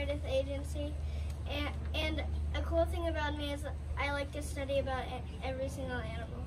Meredith Agency, and a cool thing about me is I like to study about every single animal.